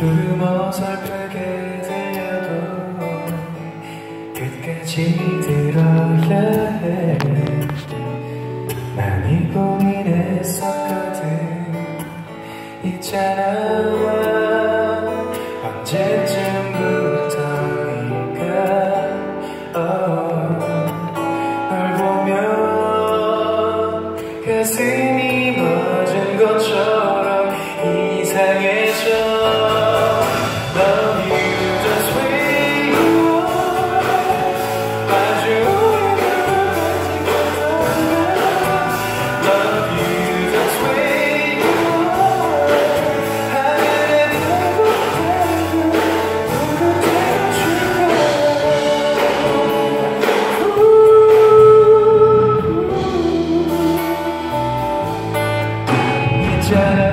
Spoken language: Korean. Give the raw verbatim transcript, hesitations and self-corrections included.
조금 어설프게 들려도 끝까지 들어야 해. 많이 고민했었거든. 있잖아, 언제쯤부터일까. oh, 널 보면 가슴이 멎은 것처럼 이상해져. Love you just way you are. 마주 Love you just way you are. 하늘에 뜨고 뜨고 있잖아.